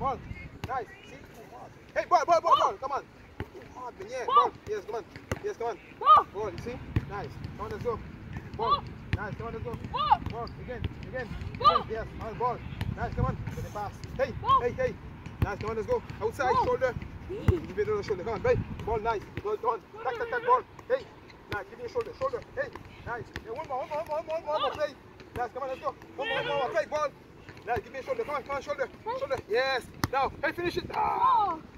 ball. Nice. See? Hey, ball. Come on. Too hard, man. Yeah, ball. Yes, come on. Yes, come on. Ball, you see? Nice. Come on, let's go. Ball. Nice, come on, let's go. Ball. Again. Yes, on ball. Nice, come on. Get it pass. Hey. Nice, come on, let's go. Outside, shoulder. Give it to the shoulder. Come on, babe. Ball, nice. Go on. Tack, ball. Hey. Nice, give me your shoulder. Hey. Nice. Yeah, one more. Play. Nice, come on, let's go. One more. Play, ball. Nice, give me your shoulder. Come on, shoulder. Yes. Now, hey, finish it.